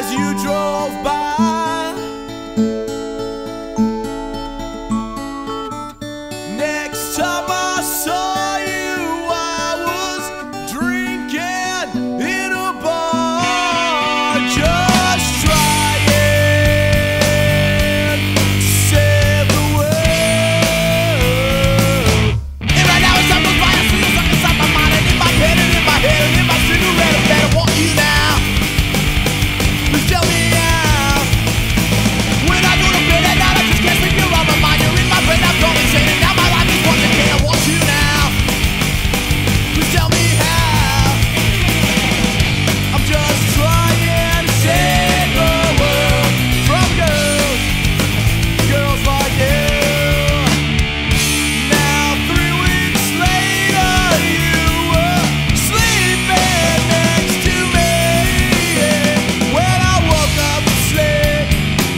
as you drove by. Next time I saw you, I was drinking in a bar. Just trying to save the world. And right now it's time to buy a single song inside my mind and in my head and in my head and in my cigarette. I better want you now. Please tell me now. When I go to bed at night, I just can't sleep. You're on my mind, you're in my brain. I'm going insane and now my life is one decay. I want you now. Please tell me how. I'm just trying to save the world from girls, girls like you. Now 3 weeks later, you were sleeping next to me. When I woke up asleep,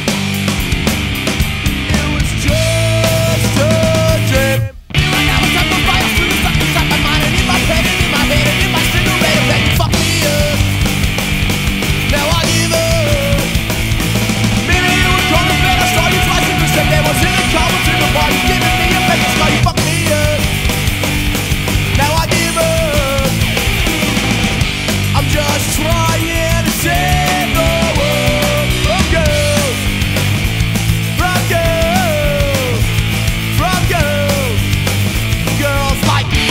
it was just a dream. Right now it's time to buy a food stuck inside my mind and in my head and in my head and in my cigarette. That you fuck me up. Now I give up. Maybe you were gonna bed. I saw you twice and you said there was in a car, was in the bar. You giving me a fake smile. You fucked me up. Now I give up. I'm just trying to save the world from girls, from girls, from girls, girls like me.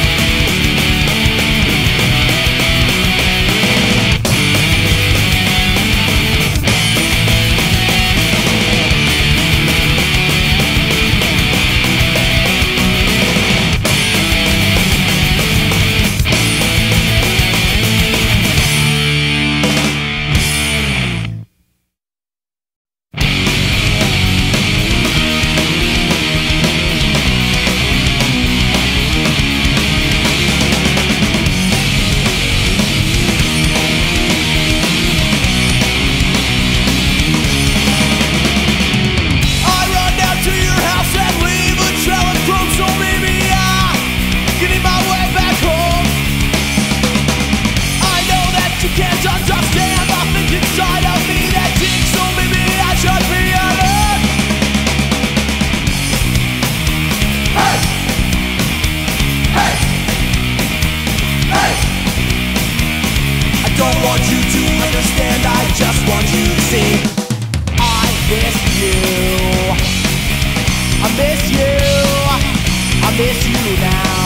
I run down to your house and leave a trail of crumbs, so maybe I can eat my way back home. I know that you can't understand the things inside of me that dig, so maybe I should be alone. Hey! Hey! Hey! I don't want you to understand, I just want you to see. I miss you. I miss you. I miss you now.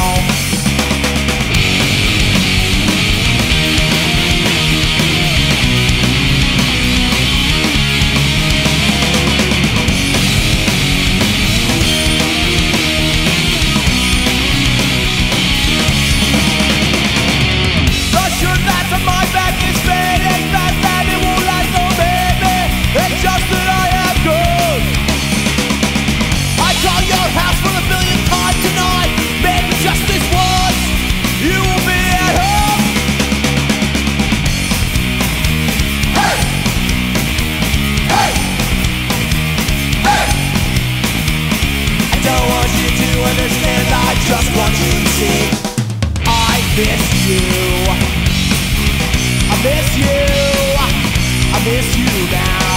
The shirt that's on my back is fading fast and it won't last, no baby. It's just that I am good. I call your house for the billionth time tonight. Maybe just this once, you will be at home. Hey! Hey! Hey! I don't want you to understand, I just want you to see. I miss you. I miss you. I miss you now.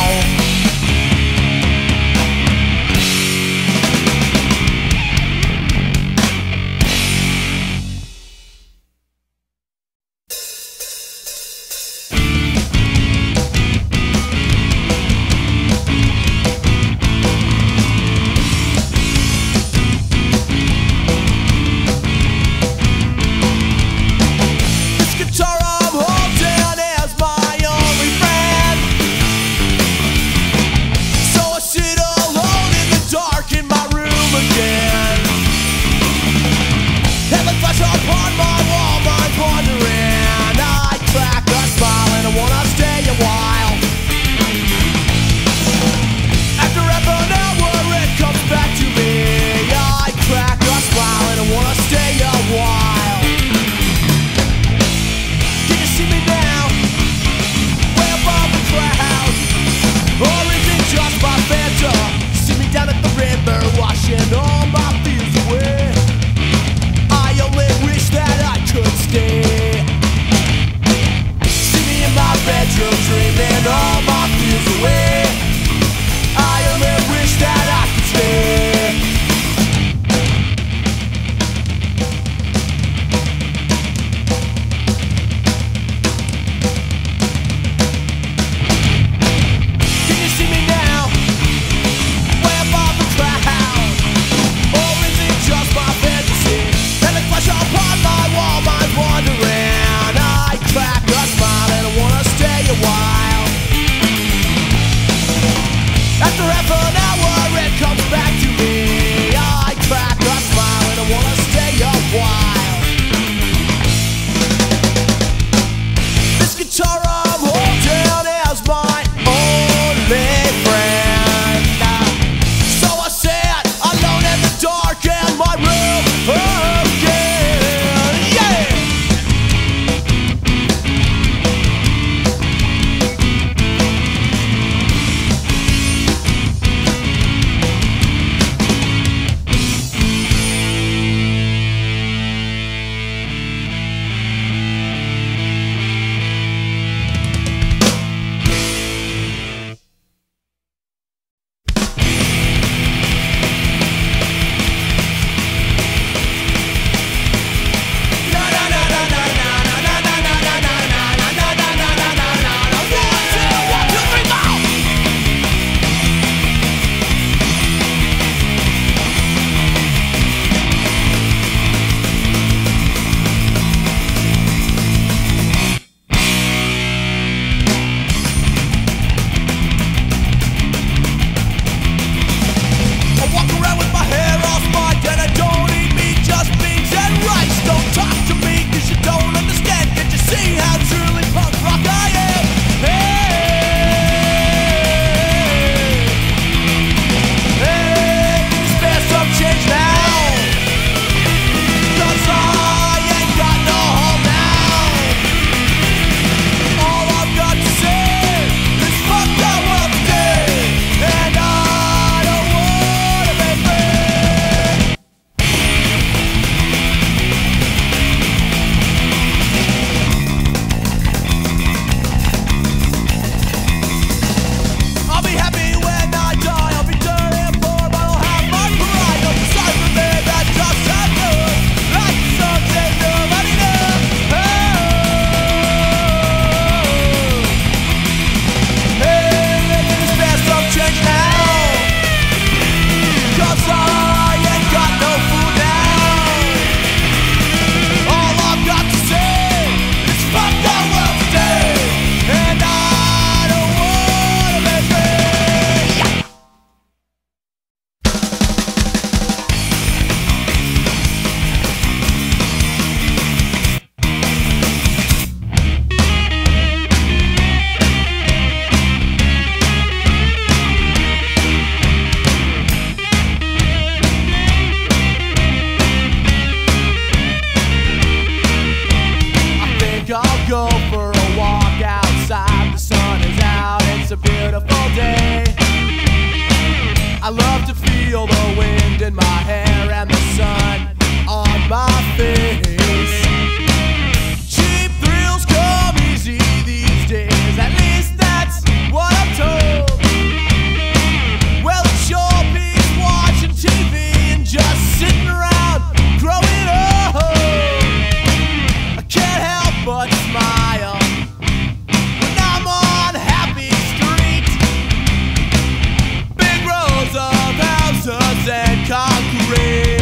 This guitar I'm holding is my only friend. So I sit alone in the dark in my room again. Heaven flash upon my wall, mind's wandering. I crack a smile and I wanna stay a while. After half an hour it comes back to me. I crack a smile and I wanna stay a while. Can you see me now? Way above the crowd. Or is it just my phantom? See me down at the river, washing all my fears away. I only wish that I could stay. See me in my bedroom, dreaming all my feel the wind in my hair and the sun on my face. Cheap thrills come easy these days, at least that's what I'm told. Well, it's sure beats watching TV and just sitting around growing old. I can't help but smile when I'm on Happy Street. Big rows of houses and concrete.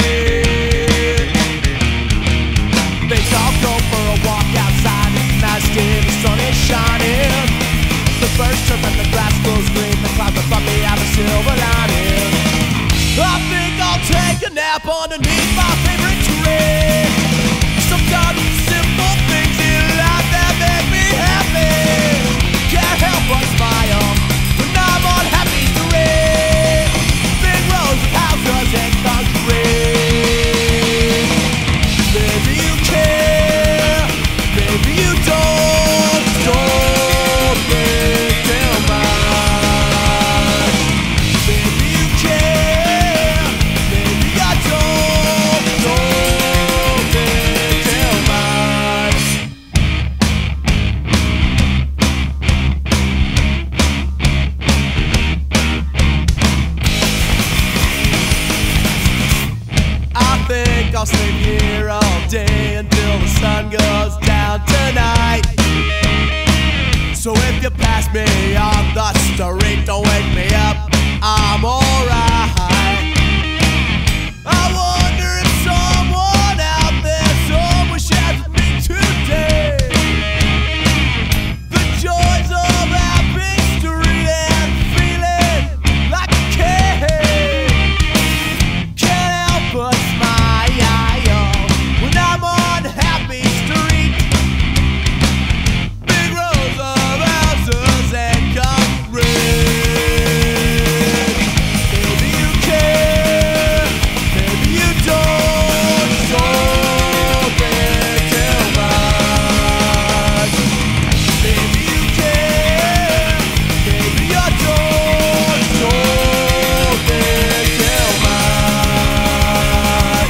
They all go for a walk outside. It's a nice day, the sun is shining. The birds chirp and the grass grows green. The clouds above me have a silver lining. I think I'll take a nap underneath my favorite tree. Sometimes simple things in life that make me happy. Can't help but smile when I'm on Happy Street. Big rows of houses and concrete. Maybe you care, maybe you don't think they'll mind. Maybe you care, maybe I don't think they'll mind. I think I'll sleep here all day until the sun goes down tonight. So if you pass me on the street, don't wake me up, I'm alright. I wonder if someone out there somewhere shares with me today the joys of Happy Street and feeling like a kid. Can't help but smile when I'm on Happy Street. Big rows of houses and concrete. Maybe you care, maybe you don't think too much. Maybe you care, maybe you don't think too much.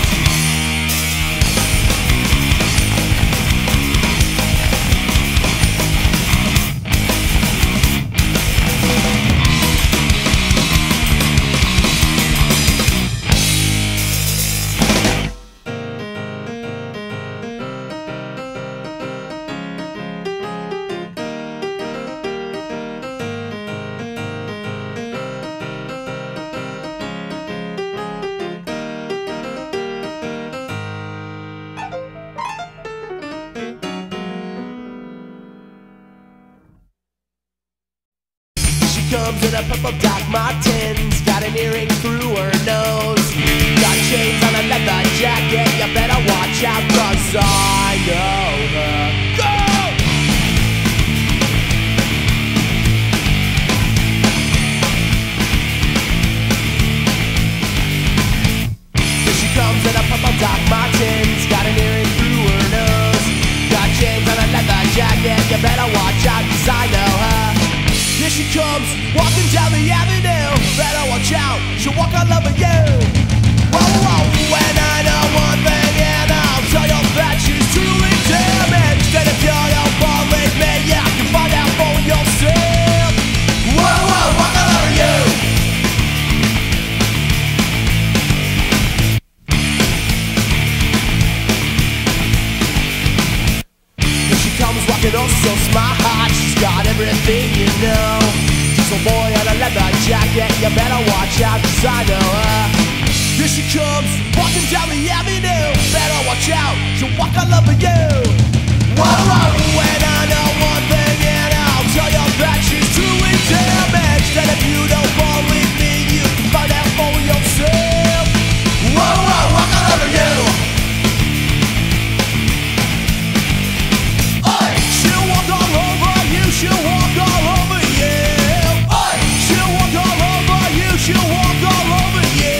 She comes in a purple Doc Martens, got an earring through her nose, got chains on a leather jacket. You better watch out 'cause I know her. Go! Here she comes in a purple Doc Martens, got an earring through her nose, got chains on a leather jacket. You better watch out 'cause I know her. Here she comes, walking down the avenue. Better watch out, she'll walk all over you. Whoa, whoa, when I know one thing and I'll tell you that she's truly damaged. And if you don't believe me, yeah, you can find out for yourself. Whoa, whoa, walk all over you. Here she comes walking oh so smart. She's got everything you know. Diesel boy on a leather jacket. You better watch out 'cause I know her. Here she comes, walking down the avenue. Better watch out, she'll walk all over you. Whoa, whoa, when I know one thing and I'll tell you that she's truly damaged. And if you don't believe me, you can find out for yourself. Whoa, whoa, walk all over you. She'll walk all over you, she'll walk all over you. She'll walk all over you, she'll walk all over you.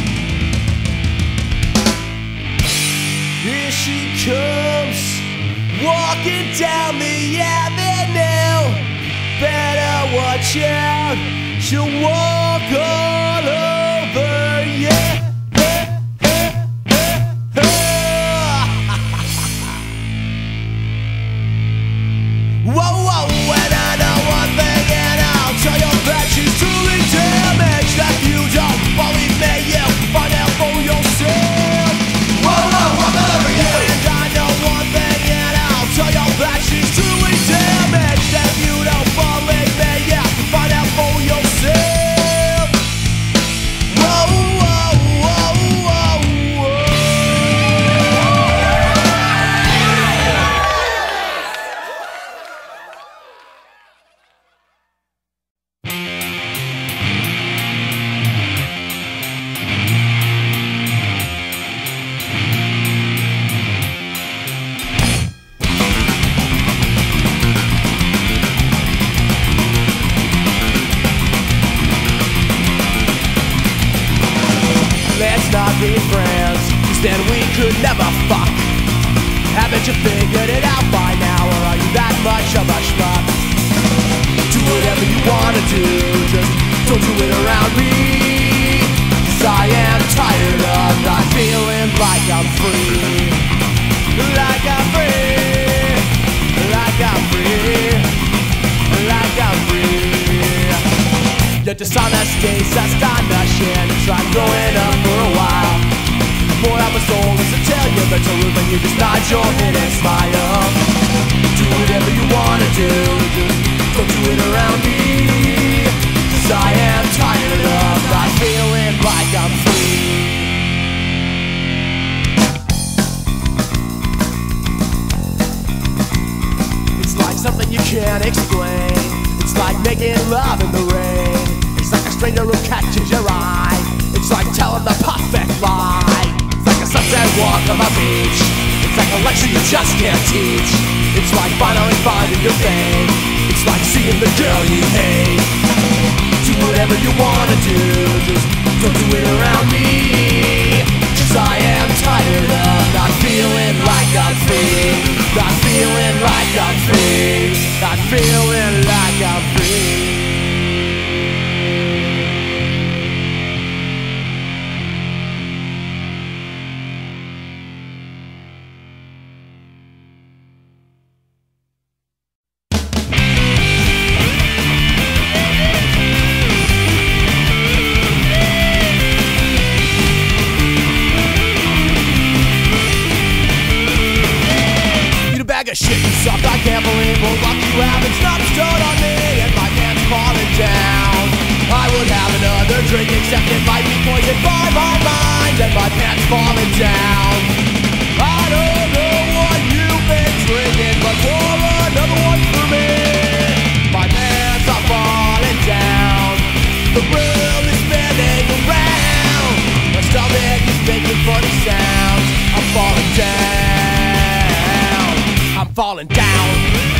Here she comes, walking down the avenue. Better watch out, she'll walk all over you. Whoa, whoa, and I know one thing, and I'll tell you that she's truly damaged. That you don't believe me, you find out for yourself. Whoa, whoa, walk all over you. And I know one thing, and I'll tell you that she's truly damaged. That you don't believe me, you find out for yourself. Whoa, whoa, whoa, whoa, whoa. Let's not be friends, 'cause then we could never fuck. Haven't you figured it out by now, or are you that much of a schmuck? Do whatever you wanna do, just don't do it around me. 'Cause I am tired of not feeling like I'm free. Like I'm free, like I'm free, like I'm free. Your dishonesty's astonishing. It's like growing up for a while. Before I was old as to tell you the truth, and you just nod your head and smile. Do whatever you wanna do, just don't do it around me. 'Cause I am tired of not feeling like I'm free. It's like something you can't explain. It's like making love in the rain. It's like a stranger who catches your eye. It's like telling the perfect lie. It's like a sunset walk on the beach. It's like a lecture you just can't teach. It's like finally finding your fame. It's like seeing the girl you hate. Do whatever you wanna do, just don't do it around me. 'Cause I am tired of not feeling like I'm free. Not feeling like I'm free. Not feeling like I'm free. Bag of shit, you suck, I can't believe what luck you have. It's not bestowed on me, and my pants falling down. I would have another drink, except it might be poisoned by my mind, and my pants falling down. I don't know what you've been drinking, but pour another one for me. My pants are falling down. The room is spinning around. My stomach is making funny sounds. I'm falling down. I'm falling down.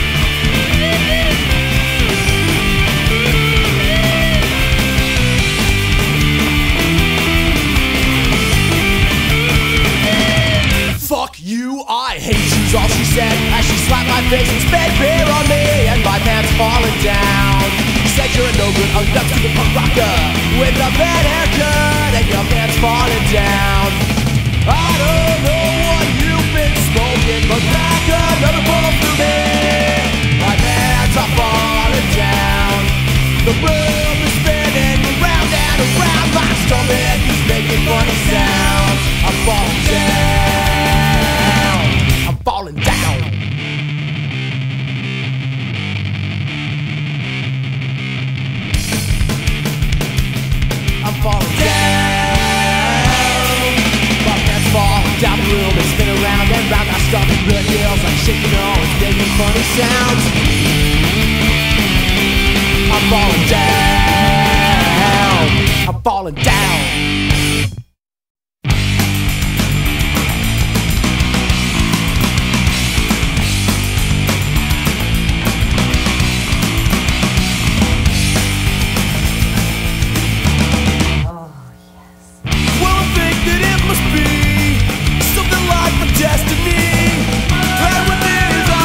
Fuck you, I hate you's all she said, as she slapped my face and spit beer on me, and my pants falling down. She said you're a no good enough to the punk rocker with a bad haircut, and your pants falling down. I don't know what you've been smoking, but back another bullet for me. My pants are falling down. The room is spinning around and around. My stomach is making funny sounds. I'm falling down. I'm falling down. I'm falling down. My pants fall down the room and spin around and round. My stomach blood yells like shaking all. It's making funny sounds. I'm falling down. I'm falling down. Destiny, right when there's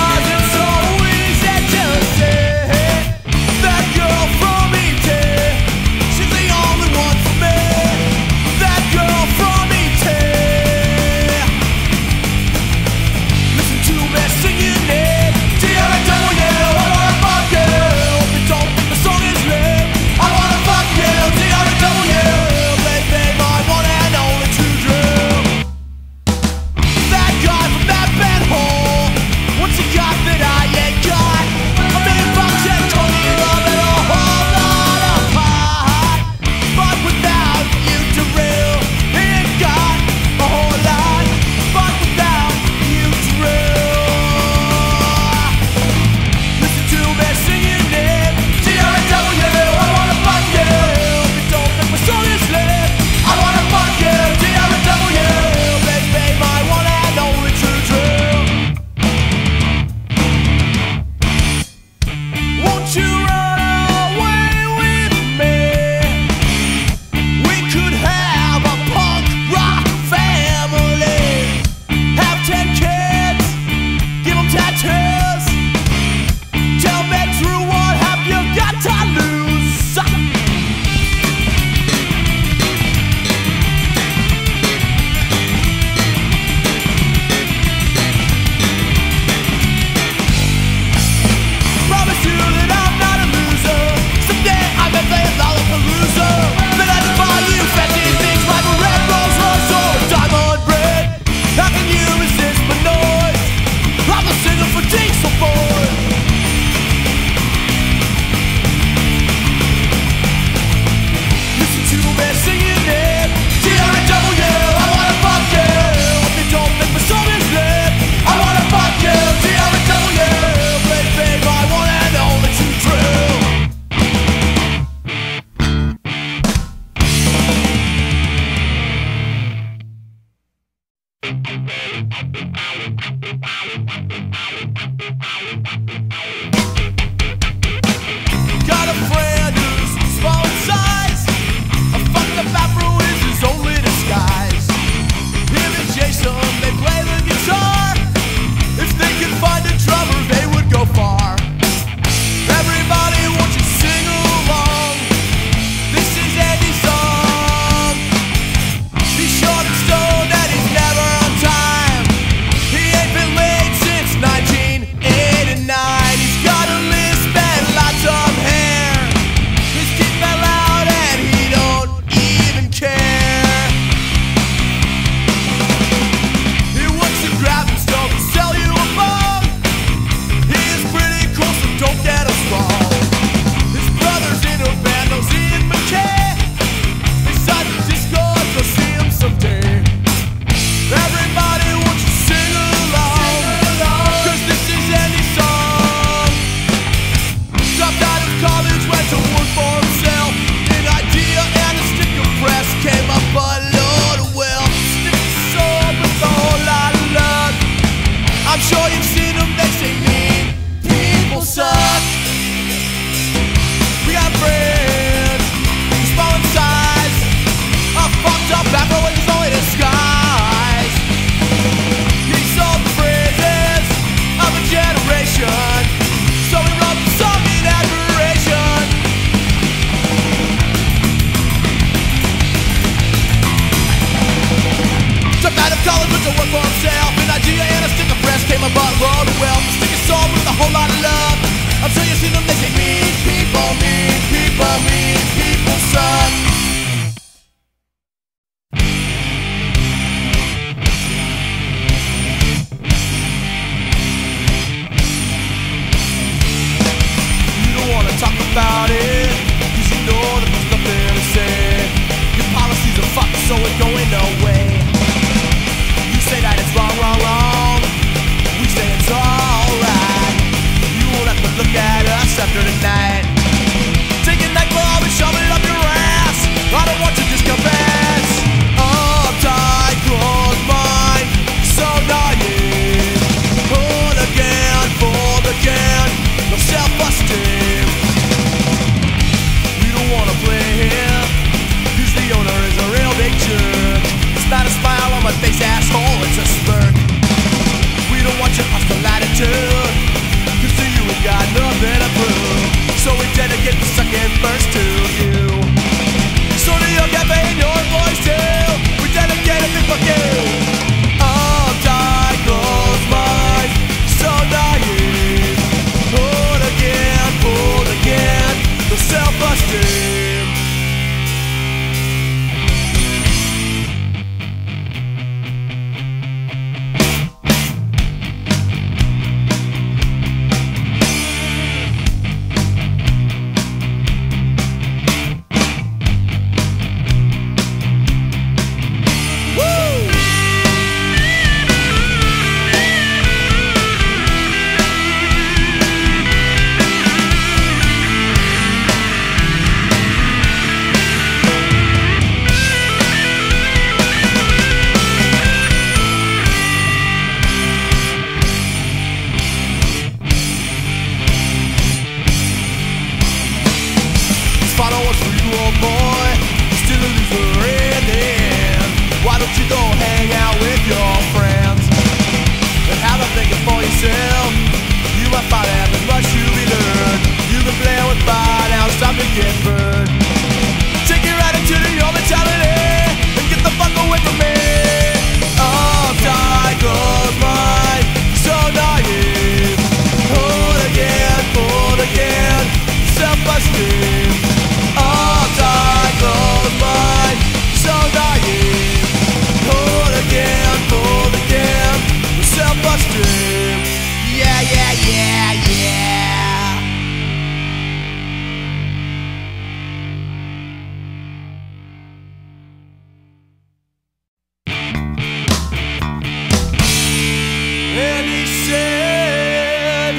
said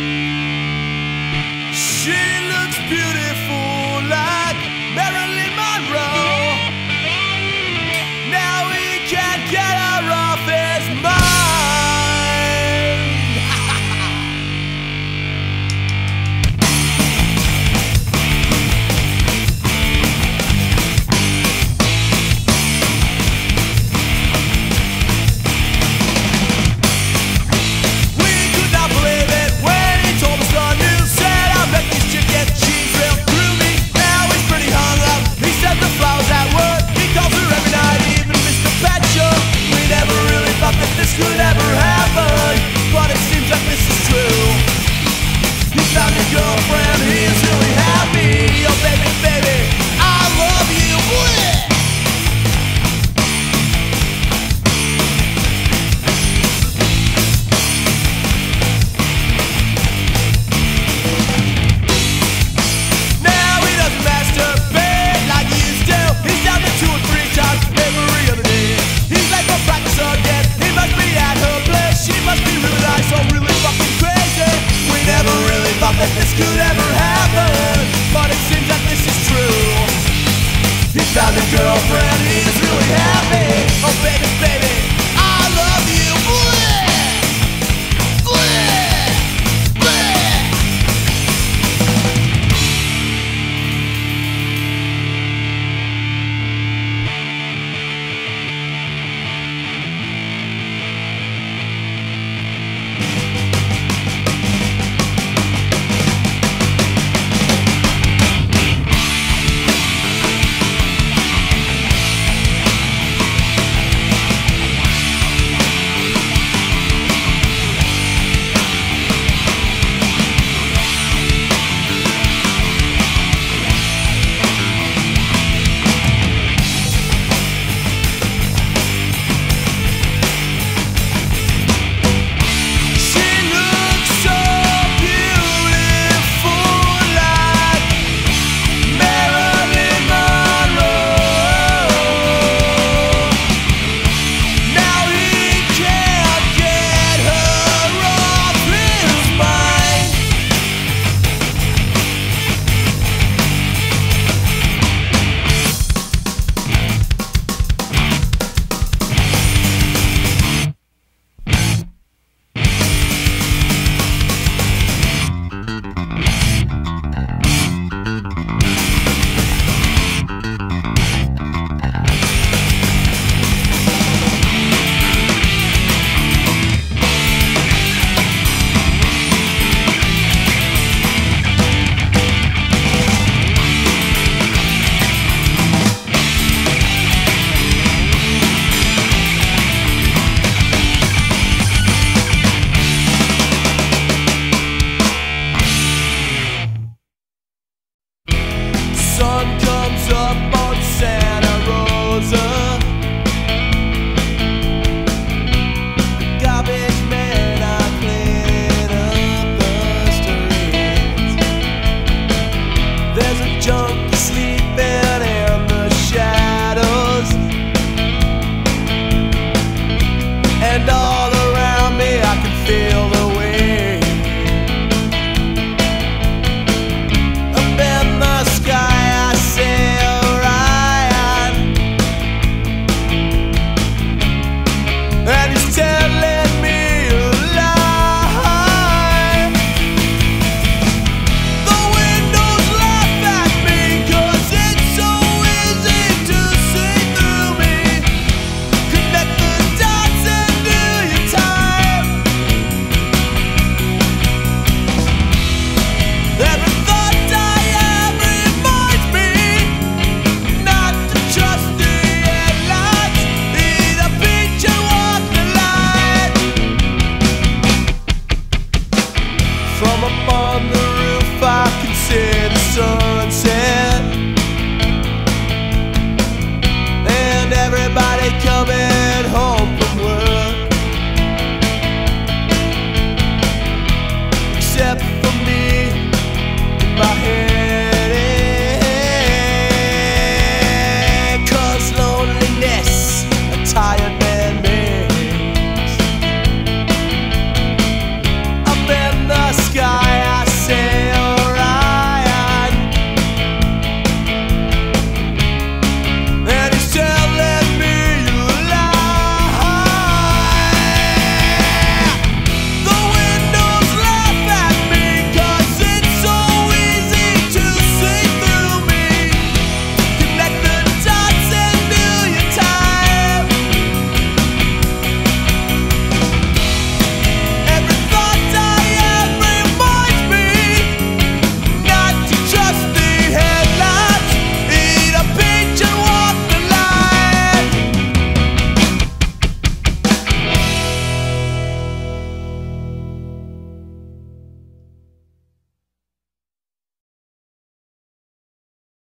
she looks beautiful like Marilyn Monroe. Now he can't get her off his mind. We could not believe it when he told us the news. Said, I bet this chick gets cheese real groovy. Now he's pretty hung up. He said the flowers at work. He calls her every night, even Mr. Pet Show. We never really thought that this could ever happen.